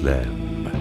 الإسلام.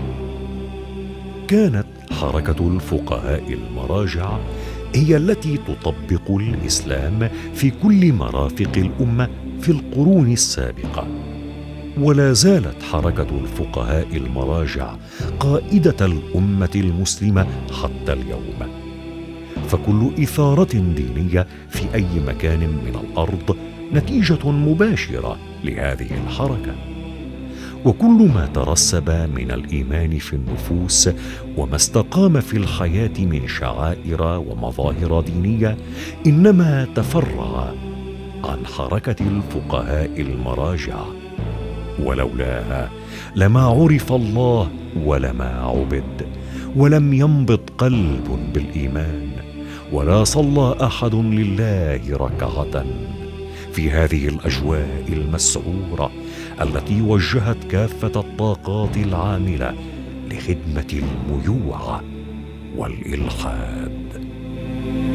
كانت حركة الفقهاء المراجع هي التي تطبق الإسلام في كل مرافق الأمة في القرون السابقة، ولا زالت حركة الفقهاء المراجع قائدة الأمة المسلمة حتى اليوم. فكل إثارة دينية في أي مكان من الأرض نتيجة مباشرة لهذه الحركة، وكل ما ترسب من الإيمان في النفوس وما استقام في الحياة من شعائر ومظاهر دينية إنما تفرع عن حركة الفقهاء المراجع، ولولاها لما عرف الله ولما عبد، ولم ينبض قلب بالإيمان، ولا صلى أحد لله ركعة في هذه الأجواء المسعورة التي وجهت كافة الطاقات العاملة لخدمة الميوعة والإلحاد.